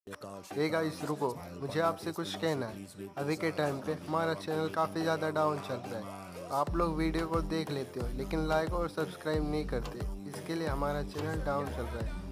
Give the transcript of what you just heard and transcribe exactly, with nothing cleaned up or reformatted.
Hey guys रुको, मुझे आपसे कुछ कहना है। अभी के टाइम पे हमारा चैनल काफ़ी ज़्यादा डाउन चल रहा है। आप लोग वीडियो को देख लेते हो लेकिन लाइक और सब्सक्राइब नहीं करते, इसके लिए हमारा चैनल डाउन चल रहा है।